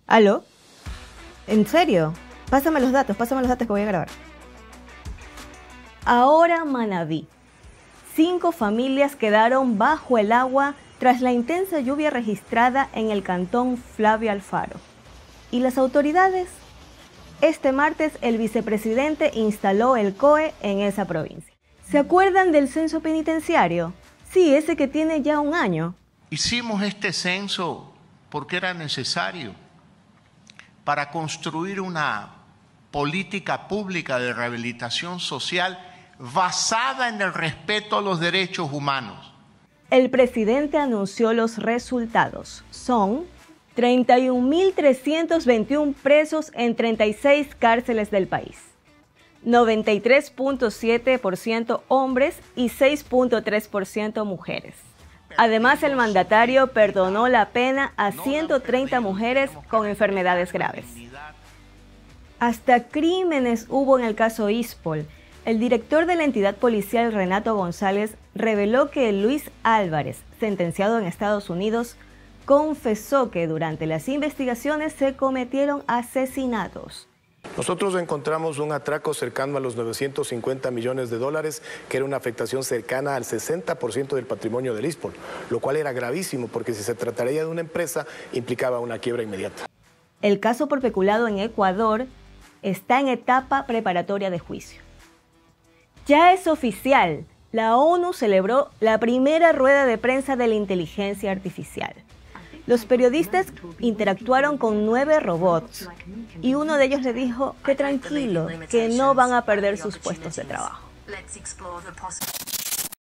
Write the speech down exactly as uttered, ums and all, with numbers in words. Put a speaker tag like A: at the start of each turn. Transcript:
A: ¿Aló? ¿En serio? Pásame los datos, pásame los datos que voy a grabar. Ahora Manabí. Cinco familias quedaron bajo el agua tras la intensa lluvia registrada en el cantón Flavio Alfaro. ¿Y las autoridades? Este martes el vicepresidente instaló el C O E en esa provincia. ¿Se acuerdan del censo penitenciario? Sí, ese que tiene ya un año.
B: Hicimos este censo porque era necesario para construir una política pública de rehabilitación social basada en el respeto a los derechos humanos.
A: El presidente anunció los resultados. Son treinta y un mil trescientos veintiuno presos en treinta y seis cárceles del país. noventa y tres punto siete por ciento hombres y seis punto tres por ciento mujeres. Además, el mandatario perdonó la pena a ciento treinta mujeres con enfermedades graves. Hasta crímenes hubo en el caso Ispol. El director de la entidad policial, Renato González, reveló que Luis Álvarez, sentenciado en Estados Unidos, confesó que durante las investigaciones se cometieron asesinatos.
C: Nosotros encontramos un atraco cercano a los novecientos cincuenta millones de dólares, que era una afectación cercana al sesenta por ciento del patrimonio del Ispol, lo cual era gravísimo porque si se trataría de una empresa implicaba una quiebra inmediata.
A: El caso por peculado en Ecuador está en etapa preparatoria de juicio. Ya es oficial, la ONU celebró la primera rueda de prensa de la inteligencia artificial. Los periodistas interactuaron con nueve robots y uno de ellos le dijo que tranquilo, que no van a perder sus puestos de trabajo.